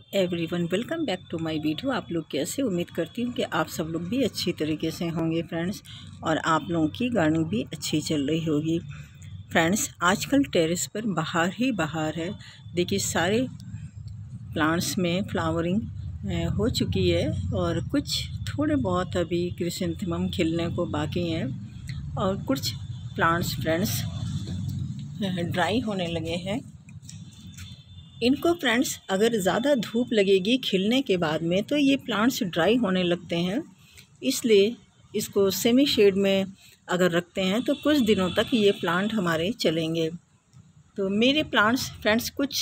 Everyone, welcome back to my video. आप लोग कैसे? उम्मीद करती हूँ कि आप सब लोग भी अच्छी तरीके से होंगे फ्रेंड्स, और आप लोगों की गार्डनिंग भी अच्छी चल रही होगी फ्रेंड्स। आजकल टेरेस पर बाहर ही बाहर है। देखिए, सारे प्लांट्स में फ्लावरिंग हो चुकी है और कुछ थोड़े बहुत अभी क्रिसेंथेमम खिलने को बाकी हैं, और कुछ प्लांट्स फ्रेंड्स ड्राई होने लगे हैं। इनको फ्रेंड्स अगर ज़्यादा धूप लगेगी खिलने के बाद में तो ये प्लांट्स ड्राई होने लगते हैं, इसलिए इसको सेमी शेड में अगर रखते हैं तो कुछ दिनों तक ये प्लांट हमारे चलेंगे। तो मेरे प्लांट्स फ्रेंड्स कुछ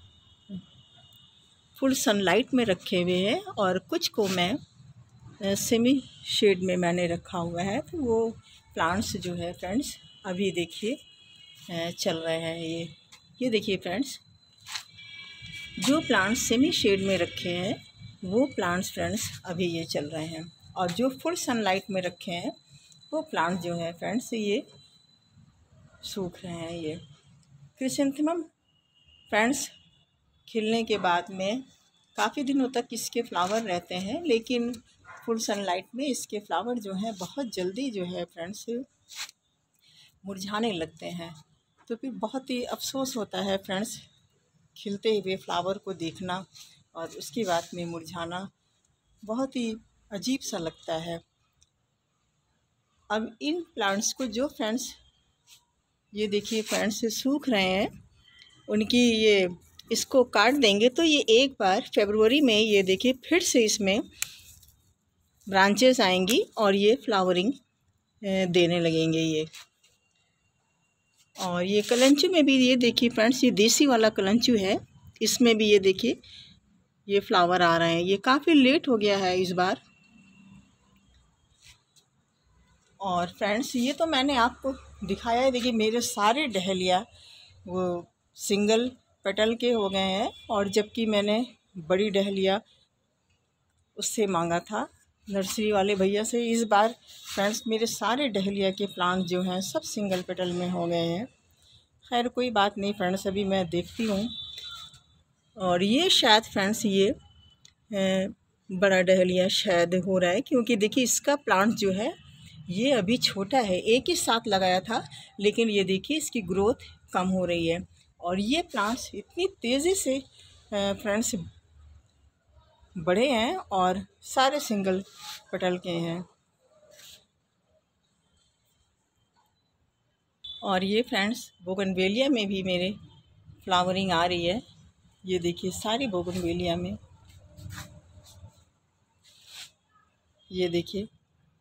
फुल सनलाइट में रखे हुए हैं और कुछ को मैं सेमी शेड में मैंने रखा हुआ है। तो वो प्लांट्स जो है फ्रेंड्स अभी देखिए चल रहे हैं। ये देखिए फ्रेंड्स, जो प्लांट्स सेमी शेड में रखे हैं वो प्लांट्स फ्रेंड्स अभी ये चल रहे हैं, और जो फुल सनलाइट में रखे हैं वो प्लांट्स जो है फ्रेंड्स ये सूख रहे हैं। ये क्रिसेंथेमम फ्रेंड्स खिलने के बाद में काफ़ी दिनों तक इसके फ्लावर रहते हैं, लेकिन फुल सनलाइट में इसके फ्लावर जो हैं बहुत जल्दी जो है फ्रेंड्स मुरझाने लगते हैं। तो फिर बहुत ही अफसोस होता है फ्रेंड्स खिलते हुए फ्लावर को देखना, और उसके बाद में मुरझाना बहुत ही अजीब सा लगता है। अब इन प्लांट्स को जो फ्रेंड्स ये देखिए फ्रेंड्स सूख रहे हैं, उनकी ये इसको काट देंगे तो ये एक बार फरवरी में ये देखिए फिर से इसमें ब्रांचेस आएंगी और ये फ्लावरिंग देने लगेंगे ये। और ये कलंचू में भी ये देखिए फ्रेंड्स, ये देसी वाला कलंचू है, इसमें भी ये देखिए ये फ्लावर आ रहे हैं। ये काफ़ी लेट हो गया है इस बार। और फ्रेंड्स ये तो मैंने आपको दिखाया है। देखिए मेरे सारे डहलिया वो सिंगल पेटल के हो गए हैं, और जबकि मैंने बड़ी डहलिया उससे मांगा था नर्सरी वाले भैया से। इस बार फ्रेंड्स मेरे सारे डहलिया के प्लांट जो हैं सब सिंगल पेटल में हो गए हैं। खैर कोई बात नहीं फ्रेंड्स, अभी मैं देखती हूँ। और ये शायद फ्रेंड्स ये बड़ा डहलिया शायद हो रहा है, क्योंकि देखिए इसका प्लांट जो है ये अभी छोटा है, एक ही साथ लगाया था, लेकिन ये देखिए इसकी ग्रोथ कम हो रही है। और ये प्लांट्स इतनी तेज़ी से फ्रेंड्स बड़े हैं और सारे सिंगल पेटल के हैं। और ये फ्रेंड्स बोगनवेलिया में भी मेरे फ्लावरिंग आ रही है। ये देखिए सारी बोगनवेलिया में ये देखिए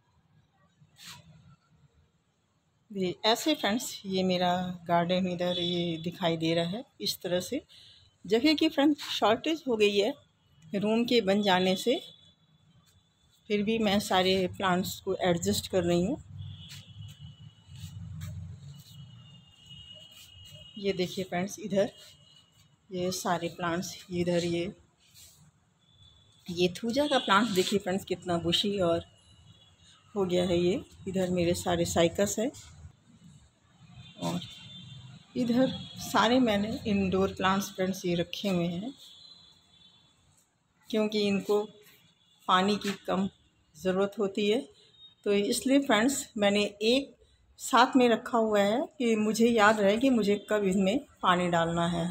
ऐसे फ्रेंड्स ये मेरा गार्डन इधर ये दिखाई दे रहा है। इस तरह से जगह की फ्रेंड्स शॉर्टेज हो गई है रूम के बन जाने से, फिर भी मैं सारे प्लांट्स को एडजस्ट कर रही हूँ। ये देखिए फ्रेंड्स इधर ये सारे प्लांट्स, इधर ये थूजा का प्लांट देखिए फ्रेंड्स कितना बुशी और हो गया है। ये इधर मेरे सारे साइकस है, और इधर सारे मैंने इंडोर प्लांट्स फ्रेंड्स ये रखे हुए हैं, क्योंकि इनको पानी की कम ज़रूरत होती है। तो इसलिए फ्रेंड्स मैंने एक साथ में रखा हुआ है कि मुझे याद रहे कि मुझे कब इसमें पानी डालना है।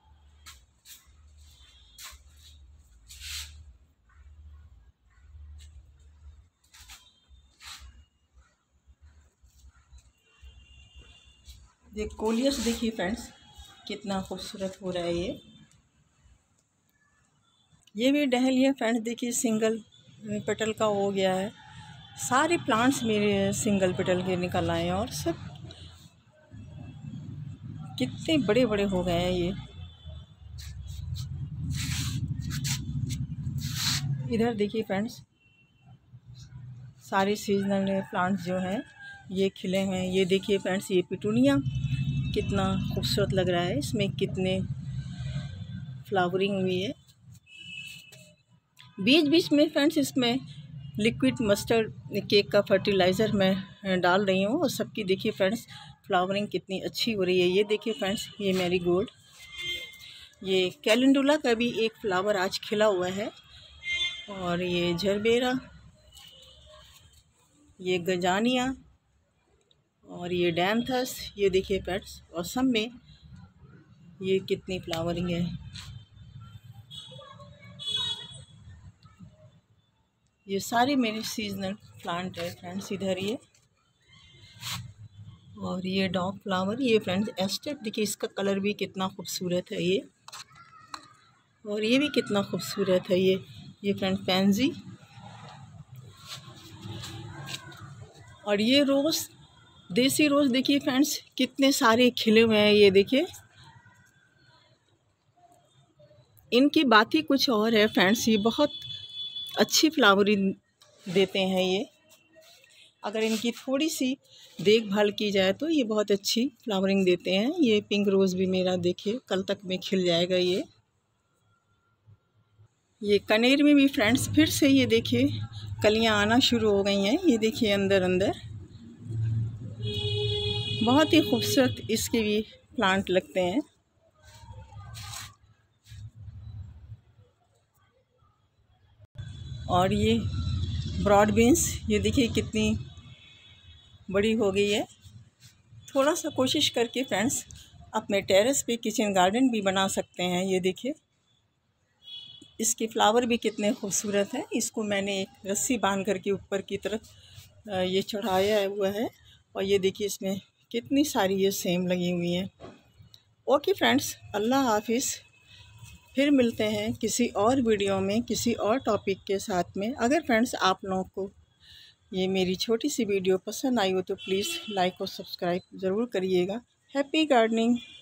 ये कोलियस देखिए फ्रेंड्स कितना खूबसूरत हो रहा है। ये भी डहलिया फ्रेंड्स देखिए सिंगल पेटल का हो गया है। सारे प्लांट्स मेरे सिंगल पेटल के निकल आए हैं, और सब कितने बड़े बड़े हो गए हैं। ये इधर देखिए फ्रेंड्स सारे सीजनल प्लांट्स जो हैं ये खिले हैं। ये देखिए फ्रेंड्स ये पिटूनिया कितना खूबसूरत लग रहा है, इसमें कितने फ्लावरिंग हुई है। बीच बीच में फ्रेंड्स इसमें लिक्विड मस्टर्ड केक का फर्टिलाइज़र मैं डाल रही हूँ, और सबकी देखिए फ्रेंड्स फ्लावरिंग कितनी अच्छी हो रही है। ये देखिए फ्रेंड्स ये मैरीगोल्ड ये कैलेंडुला का भी एक फ्लावर आज खिला हुआ है। और ये झरबेरा, ये गजानिया और ये डैंथस। ये देखिए पेट्स, और सब में ये कितनी फ्लावरिंग है। ये सारे मेरे सीजनल प्लांट है फ्रेंड्स इधर ये। और ये डॉग फ्लावर, ये फ्रेंड्स एस्टेट, देखिए इसका कलर भी कितना खूबसूरत है ये। और ये भी कितना खूबसूरत है ये फ्रेंड्स पैंजी। और ये रोज़, देसी रोज़ देखिए फ्रेंड्स कितने सारे खिले हुए हैं। ये देखिए, इनकी बात ही कुछ और है फ्रेंड्स। ये बहुत अच्छी फ्लावरिंग देते हैं ये। अगर इनकी थोड़ी सी देखभाल की जाए तो ये बहुत अच्छी फ्लावरिंग देते हैं। ये पिंक रोज़ भी मेरा देखिए कल तक में खिल जाएगा ये कनेर में भी फ्रेंड्स फिर से ये देखिए कलियां आना शुरू हो गई हैं। ये देखिए अंदर अंदर बहुत ही खूबसूरत इसके भी प्लांट लगते हैं। और ये ब्रॉड बीन्स, ये देखिए कितनी बड़ी हो गई है। थोड़ा सा कोशिश करके फ्रेंड्स अपने टेरेस पे किचन गार्डन भी बना सकते हैं। ये देखिए इसके फ्लावर भी कितने खूबसूरत हैं। इसको मैंने एक रस्सी बांध करके ऊपर की तरफ ये चढ़ाया हुआ है। और ये देखिए इसमें कितनी सारी ये सेम लगी हुई हैं। ओके फ्रेंड्स, अल्लाह हाफिज़। फिर मिलते हैं किसी और वीडियो में किसी और टॉपिक के साथ में। अगर फ्रेंड्स आप लोगों को ये मेरी छोटी सी वीडियो पसंद आई हो तो प्लीज़ लाइक और सब्सक्राइब ज़रूर करिएगा। Happy gardening.